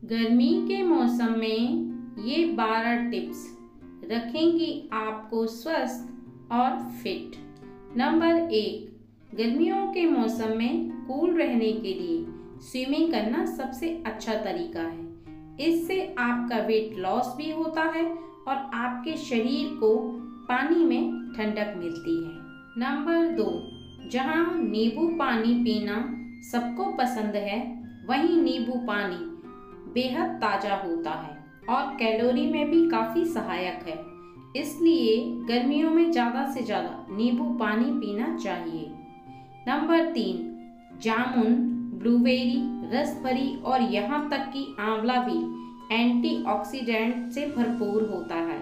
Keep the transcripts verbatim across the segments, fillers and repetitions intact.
गर्मी के मौसम में ये बारह टिप्स रखेंगी आपको स्वस्थ और फिट। नंबर एक, गर्मियों के मौसम में कूल रहने के लिए स्विमिंग करना सबसे अच्छा तरीका है। इससे आपका वेट लॉस भी होता है और आपके शरीर को पानी में ठंडक मिलती है। नंबर दो, जहां नींबू पानी पीना सबको पसंद है, वहीं नींबू पानी बेहद ताज़ा होता है और कैलोरी में भी काफ़ी सहायक है। इसलिए गर्मियों में ज़्यादा से ज़्यादा नींबू पानी पीना चाहिए। नंबर तीन, जामुन, ब्लूबेरी, रसभरी और यहाँ तक कि आंवला भी एंटीऑक्सीडेंट से भरपूर होता है।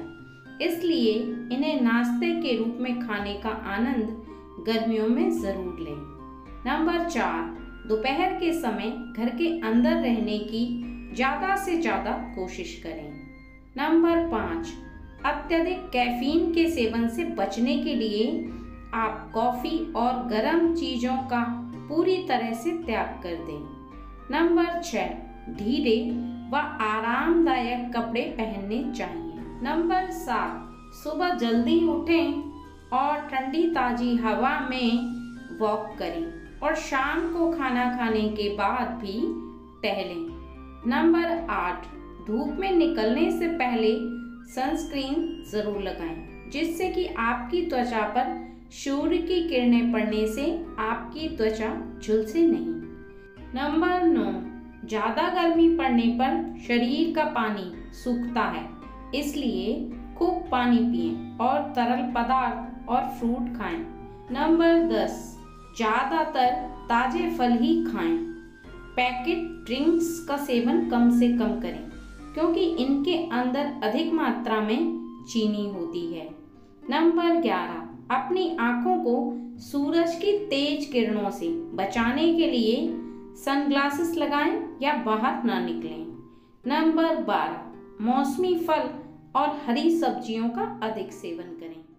इसलिए इन्हें नाश्ते के रूप में खाने का आनंद गर्मियों में ज़रूर लें। नंबर चार, दोपहर के समय घर के अंदर रहने की ज़्यादा से ज़्यादा कोशिश करें। नंबर पाँच, अत्यधिक कैफीन के सेवन से बचने के लिए आप कॉफ़ी और गर्म चीज़ों का पूरी तरह से त्याग कर दें। नंबर छः, ढीले व आरामदायक कपड़े पहनने चाहिए। नंबर सात, सुबह जल्दी उठें और ठंडी ताज़ी हवा में वॉक करें और शाम को खाना खाने के बाद भी टहलें। नंबर आठ, धूप में निकलने से पहले सनस्क्रीन जरूर लगाएं, जिससे कि आपकी त्वचा पर सूर्य की किरणें पड़ने से आपकी त्वचा झुलसे नहीं। नंबर नौ, ज़्यादा गर्मी पड़ने पर शरीर का पानी सूखता है, इसलिए खूब पानी पिएं और तरल पदार्थ और फ्रूट खाएं। नंबर दस, ज़्यादातर ताज़े फल ही खाएं। पैकेट ड्रिंक्स का सेवन कम से कम करें, क्योंकि इनके अंदर अधिक मात्रा में चीनी होती है। नंबर ग्यारह, अपनी आँखों को सूरज की तेज किरणों से बचाने के लिए सनग्लासेस लगाएं या बाहर ना निकलें। नंबर बारह, मौसमी फल और हरी सब्जियों का अधिक सेवन करें।